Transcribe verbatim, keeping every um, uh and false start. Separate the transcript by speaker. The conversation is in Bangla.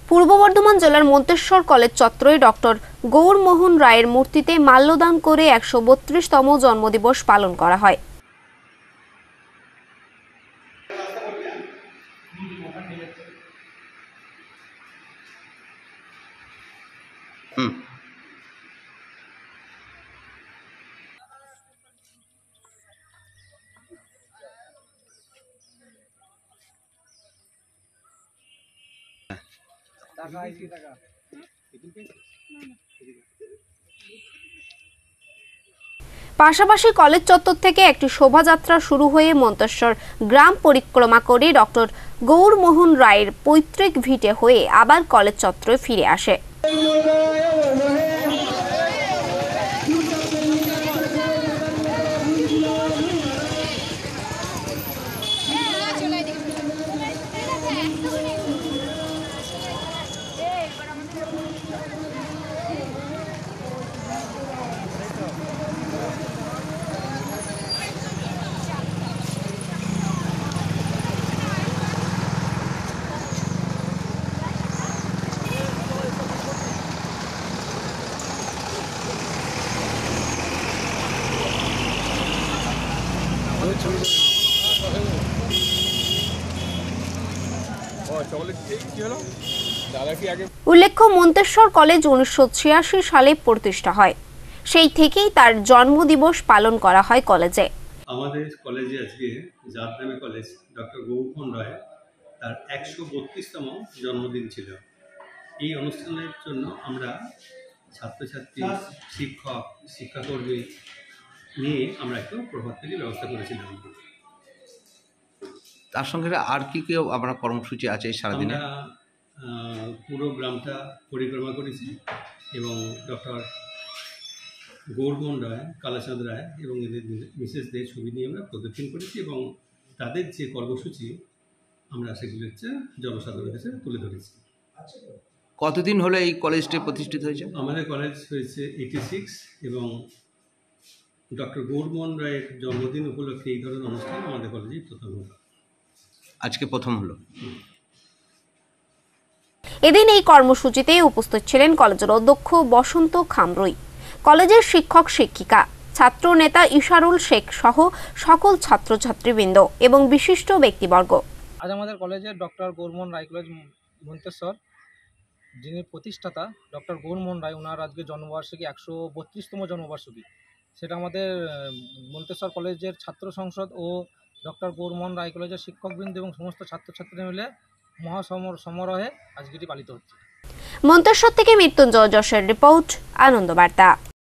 Speaker 1: পূর্ব বর্ধমান জেলার মন্তেশ্বর কলেজ চত্বরে ডক্টর গৌরমোহন রায়ের মূর্তিতে মাল্যদান করে একশো বত্রিশতম জন্মদিবস পালন করা হয়। হুম পাশাপাশি কলেজ চত্বর থেকে একটি শোভাযাত্রা শুরু হয়ে মন্তেশ্বর গ্রাম পরিক্রমা করে ডক্টর গৌরমোহন রায়ের পৈতৃক ভিটে হয়ে আবার কলেজ চত্বরে ফিরে আসে। উল্লেখ্য, মন্তেশ্বর কলেজ উনিশশো ছিয়াশি সালে প্রতিষ্ঠা হয়। সেই থেকেই তার জন্মদিবস পালন করা হয় কলেজে।
Speaker 2: আমাদের কলেজে আজকে যার নামে কলেজ ডক্টর গৌরমোহন রায় তার একশো বত্রিশতম জন্মদিন ছিল। এই অনুষ্ঠানের জন্য আমরা ছাত্রছাত্রী, শিক্ষক, শিক্ষাকর্মী নিয়ে আমরা একটু প্রভাত ফেরি ব্যবস্থা করেছিলাম।
Speaker 3: তার সঙ্গে আর কি কেউ আমরা কর্মসূচি আছে সারাদিনে?
Speaker 2: আমরা পুরো গ্রামটা পরিক্রমা করেছি এবং ডক্টর গৌরমোহন রায়, কালাচাঁদ রায় এবং এদের মিসেসদের ছবি নিয়ে আমরা প্রদর্শন করেছি এবং তাদের যে কর্মসূচি আমরা সেগুলো হচ্ছে জনসাধারণের কাছে তুলে ধরেছি।
Speaker 3: কতদিন হলো এই কলেজটি প্রতিষ্ঠিত হয়েছে?
Speaker 2: আমাদের কলেজ হয়েছে এইটি সিক্স এবং ডক্টর গৌরমোহন রায়ের জন্মদিন উপলক্ষে এই ধরনের অনুষ্ঠান আমাদের কলেজেই প্রথম হলো।
Speaker 3: আজকে প্রথম হলো।
Speaker 1: এদিন এই কর্মসূচিতে উপস্থিত ছিলেন কলেজের অধ্যক্ষ বসন্ত খামরুই, কলেজের শিক্ষক শিক্ষিকা, ছাত্র নেতা ইশারুল শেখ সহ সকল ছাত্রছাত্রীবৃন্দ এবং বিশিষ্ট ব্যক্তিবর্গ।
Speaker 4: আজ আমাদের কলেজের ডক্টর গৌরমোহন রায় কলেজ মন্তেশ্বর, যিনি প্রতিষ্ঠাতা ডক্টর গৌরমোহন রায়, ওনার আজকে জন্মবার্ষিকী একশো বত্রিশতম জন্মবার্ষিকী। সেটা আমাদের মন্তেশ্বর কলেজের ছাত্র সংসদ ও ডক্টর গৌরমোহন রায় কলেজের শিক্ষকবৃন্দ এবং সমস্ত ছাত্রছাত্রী মিলে মহাসমর সমারোহে আজকে এটি পালিত হচ্ছে।
Speaker 1: মন্তেশ্বর থেকে মৃত্যুঞ্জয় যশের রিপোর্ট, আনন্দ বার্তা।